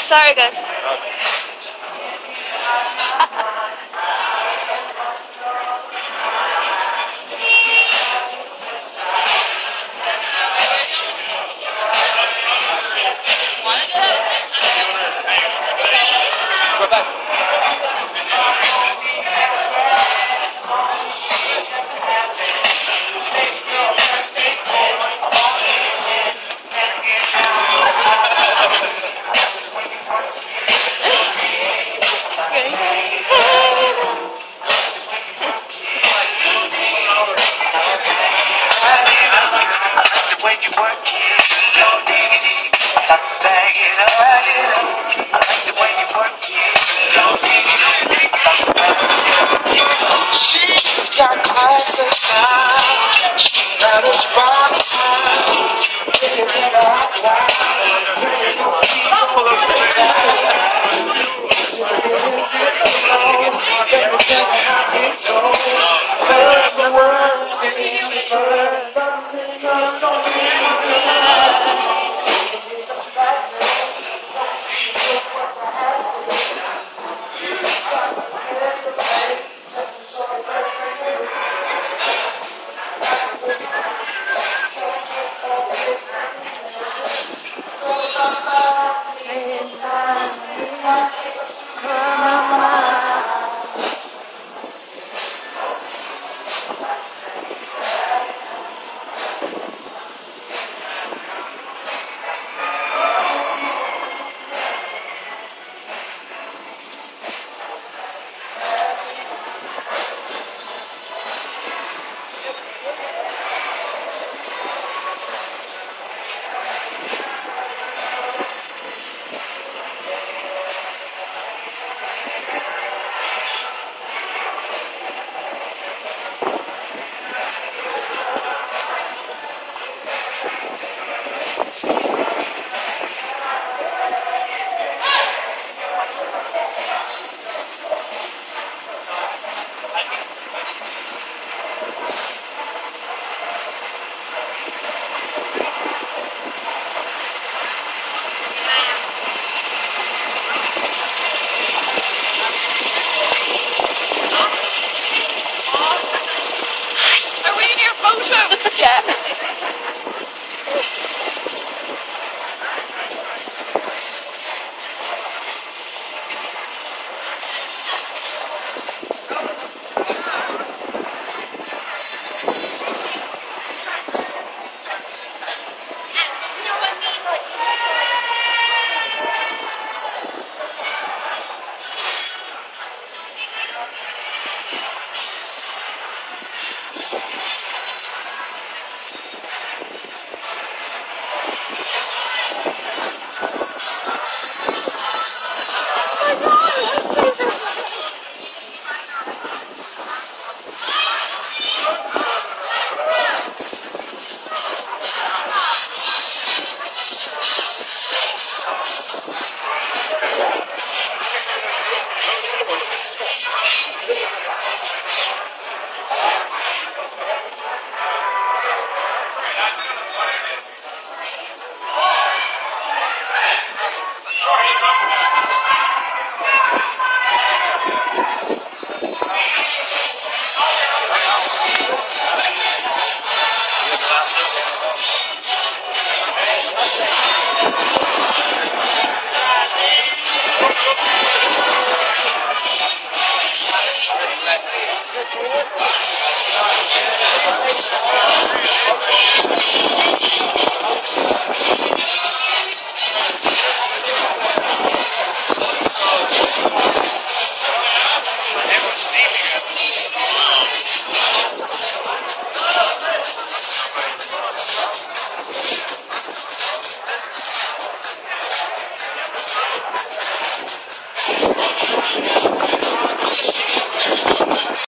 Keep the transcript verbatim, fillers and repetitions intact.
Sorry, guys. Go back. When you work it, go diggity, got to bag it up, bag it up. I like the way you work it, go diggity, got to bag it up. She's got class and style, she managed by the time. If you never have class, there's no people of the Let me tell you how it goes. Heard the words, feel the birds. Yeah. Thank you.